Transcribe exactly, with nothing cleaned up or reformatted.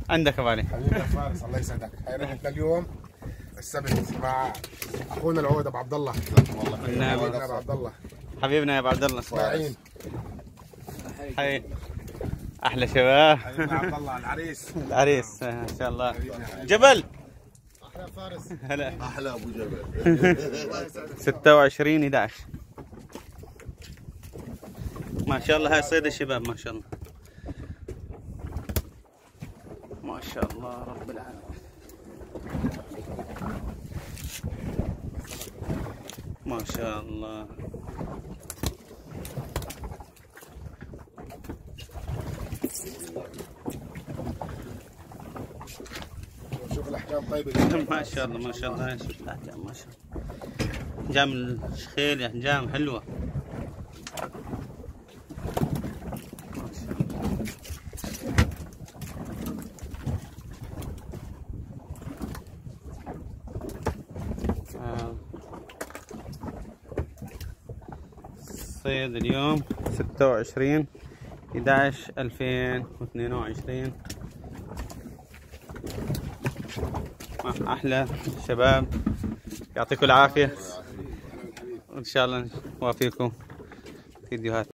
عندك ابو علي. حبيبي يا فارس الله يسعدك. هاي رحلتنا اليوم السبت مع اخونا العود ابو عبد الله. نعم حبيبنا ابو عبد الله. حبيبنا يا ابو عبد الله اسماعيل. حي احلى شباب. حبيبنا عبد الله العريس. العريس ما شاء الله. جبل احلى فارس. هلا احلى ابو جبل. ستة وعشرين أحد عشر ما شاء الله. هاي صيد الشباب ما شاء الله ما شاء الله رب العالمين. ما شاء الله. شوف الاحكام طيبه. ما شاء الله ما شاء الله. شوف الاحجام ما شاء الله. احجام الشخيل احجام حلوه. صيد اليوم ستة وعشرين أحد عشر ألفين واثنين وعشرين. أحلى شباب يعطيكم العافية وإن شاء الله نوافيكم فيديوهات.